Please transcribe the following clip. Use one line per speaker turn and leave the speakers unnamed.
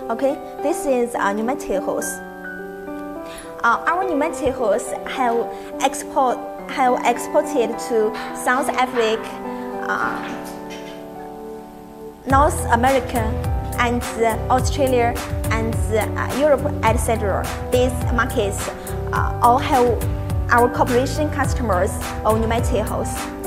Okay, this is a pneumatic hose. Our pneumatic hose have exported to South Africa, North America, and Australia and Europe, etc. These markets all have our corporation customers of pneumatic hose.